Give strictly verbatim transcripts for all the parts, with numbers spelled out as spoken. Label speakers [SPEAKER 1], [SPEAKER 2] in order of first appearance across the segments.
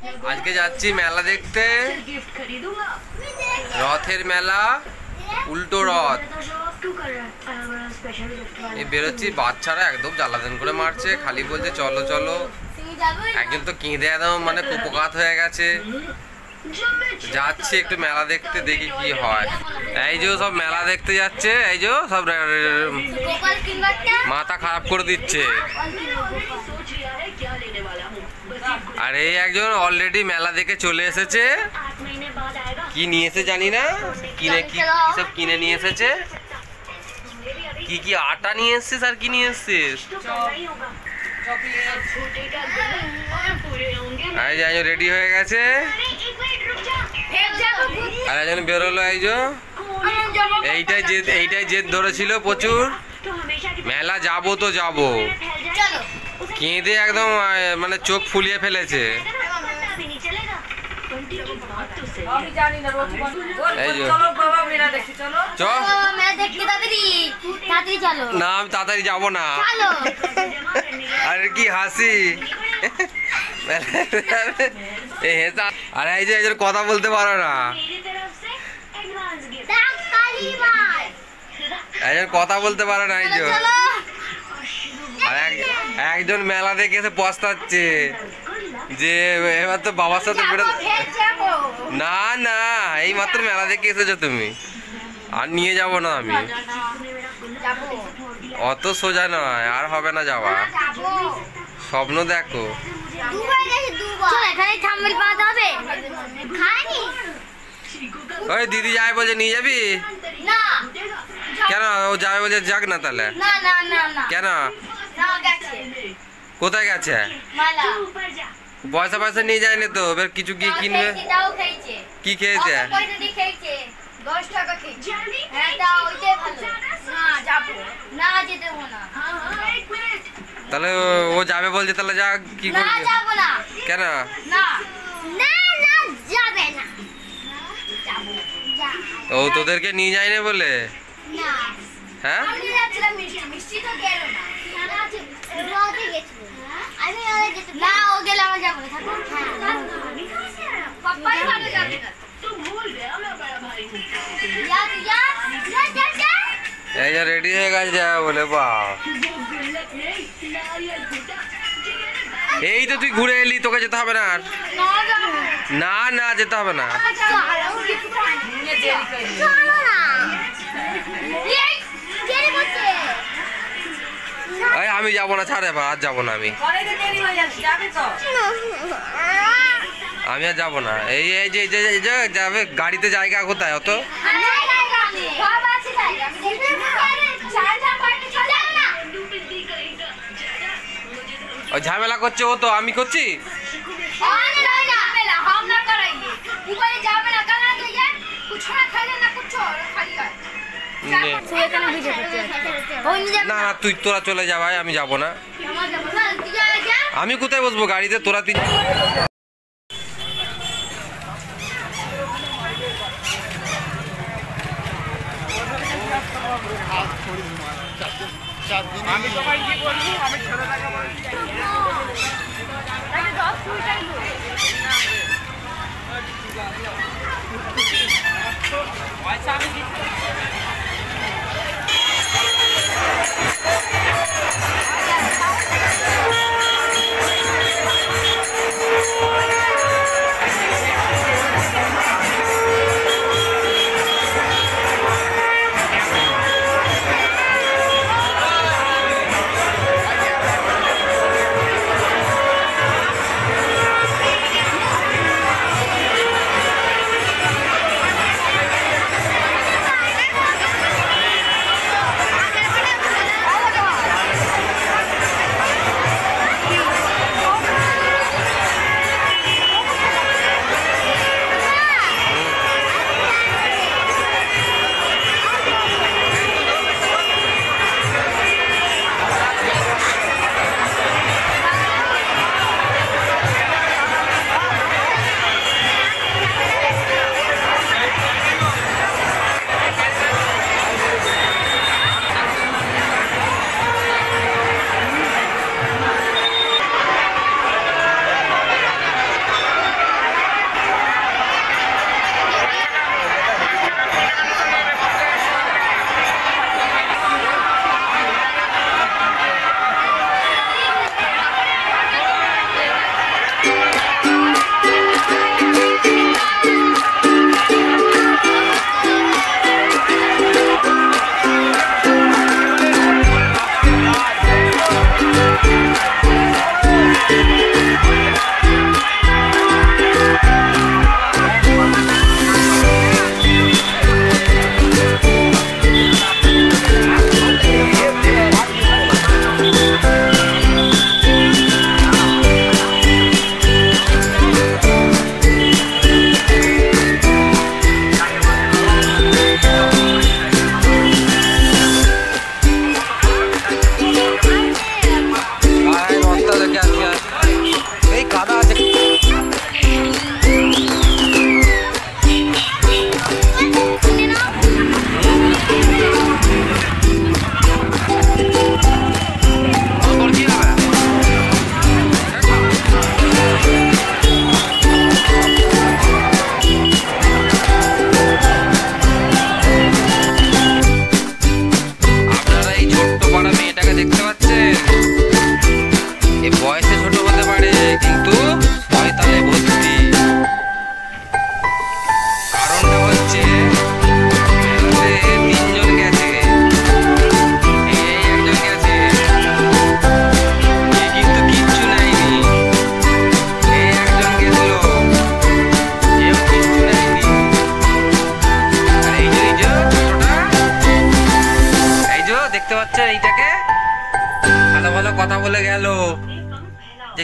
[SPEAKER 1] আজকে যাচ্ছি মেলা দেখতে, রথের মেলা, উল্টো রথ। এই বেরোচ্ছি, বাচ্চারা একদম জ্বালাতন করে মারছে, খালি বলছে চলো চলো। একজন তো কেঁদে একদম মানে কুপকাত হয়ে গেছে। যাচ্ছি একটু মেলা দেখতে, দেখি কি হয়। এই যে সব মেলা দেখতে যাচ্ছে, এই যে সব মাথা খারাপ করে দিচ্ছে। আর এই একজন অলরেডি মেলা দেখে চলে এসেছে। কি নিয়ে এসে জানি না, কিনে কি সব কিনে নিয়ে এসেছে। কি কি আটা নিয়ে এসছিস আর কি নিয়ে এসছিস? রেডি হয়ে গেছে আর একজন বেরোলো। এই যে এইটাই জেদ, এইটাই জেদ ধরেছিল প্রচুর, মেলা যাবো তো যাবো। কেঁদে একদম মানে চোখ ফুলিয়ে ফেলেছে। না আমি তাড়াতাড়ি যাবো না। আর কি হাসি। আরে এই যে একজন কথা বলতে পারো না, একজন কথা বলতে পারো না। এই যে আর একজন মেলা দেখে এসে পস্তাচ্ছে যে এবার তো বাবার সাথে বেরো। না না, এই মাত্র মেলা দেখে এসেছো তুমি, আর নিয়ে যাব না আমি। অত সোজা নয়, আর হবে না যাওয়া। স্বপ্ন দেখো। ওই দিদি যাই বলছে, নিয়ে যাবি? কেন ও যাবে বলছে? যাক না তাহলে। কেন? কোথায় গেছে? পয়সা পয়সা নিয়ে যায়নি তো, এবার কিছু কি কিনবে? কি খেয়েছে? তাহলে ও যাবে বলছে, তাহলে যা। কি করবে? কেন? ও তোদেরকে নিয়ে যায়নি বলে? হ্যাঁ এই যে রেডি হয়ে গেছে বলে। বা এই তো তুই ঘুরে এলি, তোকে যেতে হবে না। না না যেতে হবে না। আমি যাবো না, ছাড় এবার, আর যাবো না আমি। আমি আর যাবো না। এই এই যে যাবে গাড়িতে জায়গা কোথায়? অত ওই ঝামেলা করছে ও, তো আমি করছি। না না তুই তোরা চলে যা ভাই, আমি যাবো না। আমি কোথায় বসবো গাড়িতে? তোরা তিন
[SPEAKER 2] আমি তোমায় কি বলবো, আমি ছেলেটাকে পয়সা আমি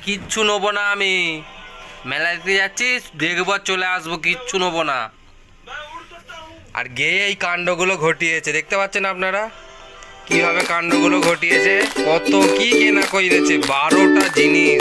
[SPEAKER 1] কিচ্ছু নেবো না আমি। মেলাতে যাচ্ছিস, দেখবো চলে আসবো, কিচ্ছু নেবো না। আর গেয়ে এই কাণ্ডগুলো ঘটিয়েছে, দেখতে পাচ্ছেন আপনারা কিভাবে কাণ্ডগুলো ঘটিয়েছে। কত কি কেনা কইরেছে, বারোটা জিনিস।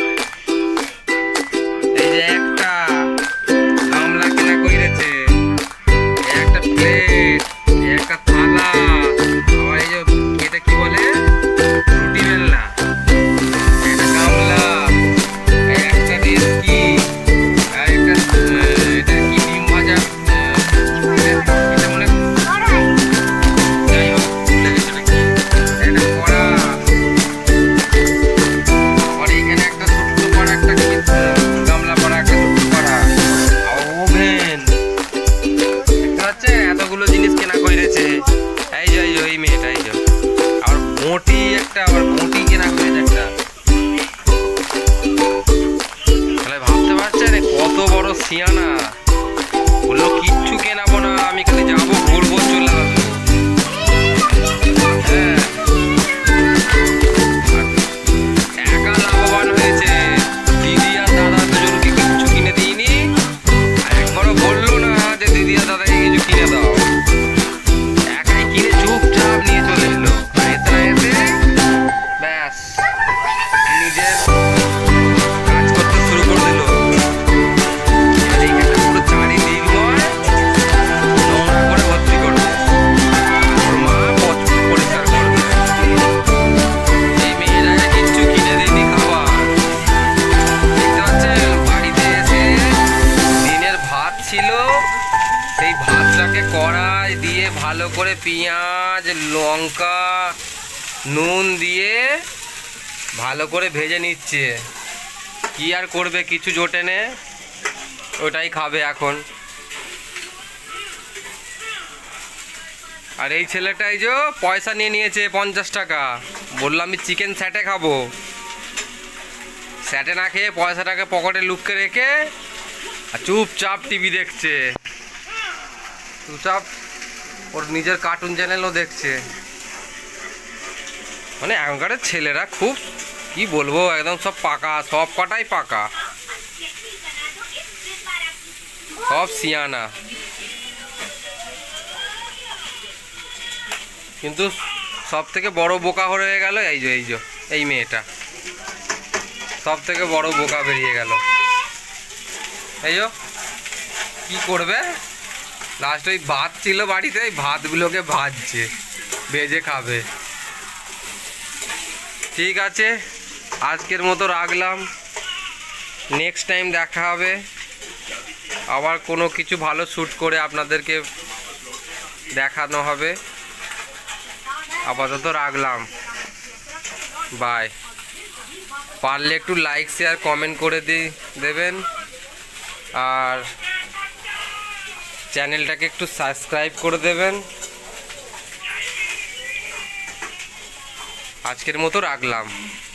[SPEAKER 1] এই যে একটা গামলা কেনা কইরেছে, একটা প্লেট, একটা থালা, আবার এই যে এটা কি বলে রুটি বেলনা, একটা গামলা, একটা ডেস্কি, আর একটা এটা কি ডিম ভাজা, এটা মনে যাই হোক ভুলে গেছি এটা কি, একটা কড়া, আর এখানে একটা ছোট্ট কড়া, একটা কি গামলা কড়া, একটা ছোট্ট কড়া, ওভেন। দেখতে পাচ্ছেন এতগুলো জিনিস কেনা কইরেছে। এই যে এই মেয়েটা, এই যে আর মোটি একটা, আবার মোটি কেনা করেছে একটা। তাহলে ভাবতে পারছেন কত বড় সিয়ানা। বললো কিচ্ছু কেনাবো না, আমি খালি যাবো, ঘুরবো, চলে আসবো। হ্যাঁ, একা লাভবান হয়েছে। দিদি আর দাদা দুজনকে কিচ্ছু কিনে দিইনি, একবারও বললো না যে দিদি আর দাদাকে কিছু কিনে দাও। একাই কিনে চুপচাপ নিয়ে চলে এলো। এতে এতে ব্যাস নিজের কাজ করতে শুরু করে দিল। এইখানে পুরো চারিদিক নয় নোংরা করে ভর্তি করবে, ওর মা পরিষ্কার করবে। এই মেয়েরা কিচ্ছু কিনে দেয়নি খাবার। দেখতে পাচ্ছেন বাড়িতে এসে দিনের ভাত ছিল, সেই ভাতটাকে কড়াই দিয়ে ভালো করে পেঁয়াজ, লঙ্কা, নুন দিয়ে ভালো করে ভেজে নিচ্ছে। কি আর করবে, কিছু জোটে নে, ওটাই খাবে এখন। আর এই ছেলেটাই যে পয়সা নিয়ে নিয়েছে পঞ্চাশ টাকা, বললাম আমি চিকেন স্যাটে খাবো। স্যাটে না খেয়ে পয়সাটাকে পকেটে লুককে রেখে আর চুপচাপ টিভি দেখছে। চুপচাপ ওর নিজের কার্টুন চ্যানেলও দেখছে। মানে এখনকার ছেলেরা খুব কি বলবো, একদম সব পাকা, সব কটাই পাকা, সব সিয়ানা। কিন্তু সব থেকে বড় বোকা হয়ে গেল এই যে এই যে এই মেয়েটা, সব থেকে বড় বোকা বেরিয়ে গেল। এই যে কি করবে, লাস্ট ওই ভাত ছিল বাড়িতে, ওই ভাতগুলোকে ভাজছে, ভেজে খাবে। ঠিক আছে, আজকের মতো রাখলাম। নেক্সট টাইম দেখা হবে, আবার কোনো কিছু ভালো শ্যুট করে আপনাদেরকে দেখানো হবে। আপাতত রাখলাম, বাই। পারলে একটু লাইক, শেয়ার, কমেন্ট করে দিয়ে দেবেন, আর চ্যানেলটাকে একটু সাবস্ক্রাইব করে দেবেন। আজকের মতো রাখলাম।